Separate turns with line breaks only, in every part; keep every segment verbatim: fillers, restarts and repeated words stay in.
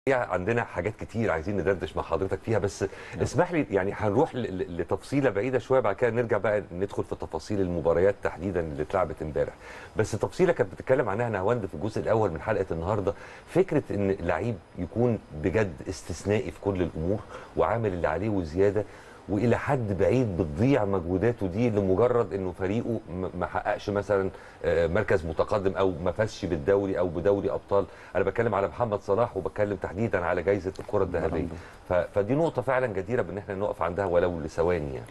عندنا حاجات كتير عايزين ندردش مع حضرتك فيها، بس اسمح لي يعني هنروح لتفصيله بعيده شويه، بعد كده نرجع بقى ندخل في تفاصيل المباريات تحديدا اللي اتلعبت امبارح. بس تفصيله كانت بتتكلم عنها نهاوند في الجزء الاول من حلقه النهارده، فكره ان لعيب يكون بجد استثنائي في كل الامور وعامل اللي عليه وزياده، والى حد بعيد بتضيع مجهوداته دي لمجرد انه فريقه ما حققش مثلا مركز متقدم او ما فازش بالدوري او بدوري ابطال. انا بتكلم على محمد صلاح وبتكلم تحديدا على جائزه الكره الذهبيه، فدي نقطه فعلا جديره بان احنا نقف عندها ولو لثواني يعني.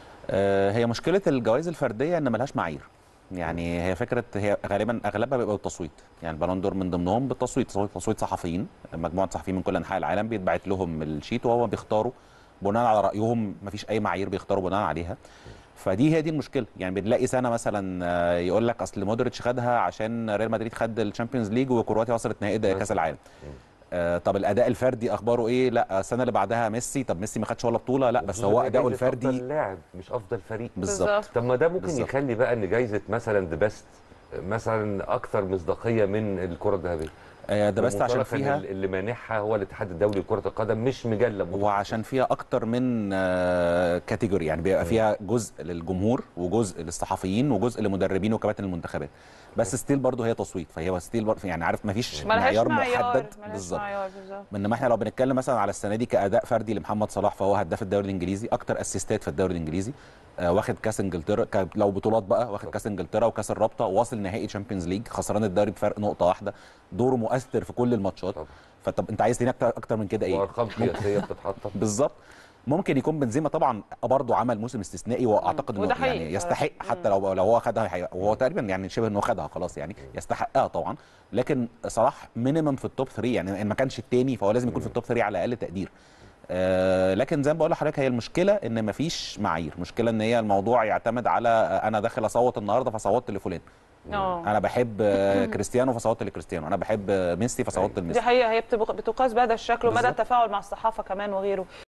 آه هي مشكله الجوائز الفرديه ان ملهاش معايير. يعني هي فكره، هي غالبا اغلبها بيبقى بالتصويت، يعني البالون دور من ضمنهم بالتصويت، تصويت صحفيين، مجموعه صحفيين من كل انحاء العالم بيتبعت لهم الشيت وهو بيختاروا بناء على رايهم، مفيش اي معايير بيختاروا بناء عليها. فدي هي دي المشكله. يعني بنلاقي سنه مثلا يقول لك اصل مودريتش خدها عشان ريال مدريد خد الشامبيونز ليج وكرواتيا وصلت نهائي كاس العالم. آه طب الاداء الفردي اخباره ايه؟ لا السنه اللي بعدها ميسي، طب ميسي ما خدش ولا بطوله، لا بس هو اداؤه الفردي
افضل لاعب مش افضل فريق.
بالظبط.
طب ما ده ممكن
بالزبط.
يخلي بقى ان جائزه مثلا ذا بيست مثلا اكثر مصداقيه من الكره الذهبيه.
آه ده بس عشان فيها
اللي مانحها هو الاتحاد الدولي لكره القدم مش مجله متخصص.
وعشان فيها اكتر من آه كاتيجوري، يعني بيبقى فيها جزء للجمهور وجزء للصحفيين وجزء لمدربين وكباتن المنتخبات، بس ستيل برضه هي تصويت، فهي ستيل برضه يعني عارف ما فيش معيار محدد
بالظبط.
انما احنا لو بنتكلم مثلا على السنه دي كاداء فردي لمحمد صلاح، فهو هداف الدوري الانجليزي، اكتر اسيستات في الدوري الانجليزي، آه واخد كاس انجلترا، لو بطولات بقى واخد كاس انجلترا وكاس الرابطه، واصل نهائي تشامبيونز ليج، خسران الدوري بفرق نقطه واحده، دوره مؤثر في كل الماتشات. فطب انت عايز تاني اكتر اكتر من كده ايه؟
وارقام قياسيه بتتحط.
بالظبط. ممكن يكون بنزيما طبعا برضه عمل موسم استثنائي، واعتقد انه يعني يستحق، حتى لو لو هو خدها، وهو تقريبا يعني شبه انه خدها خلاص، يعني يستحقها طبعا. لكن صلاح مينيمم في التوب ثلاثة، يعني ان ما كانش الثاني فهو لازم يكون في التوب ثلاثة على اقل تقدير. آه لكن زي ما بقول لحضرتك، هي المشكله ان ما فيش معايير، مشكله ان هي الموضوع يعتمد على انا داخل اصوت النهارده فصوتت لفلان، انا بحب كريستيانو فصوتت لكريستيانو، انا بحب ميسي فصوتت لميسي.
دي حقيقه، هي بتقاس بهذا الشكل ومدى التفاعل مع الصحافه كمان وغيره.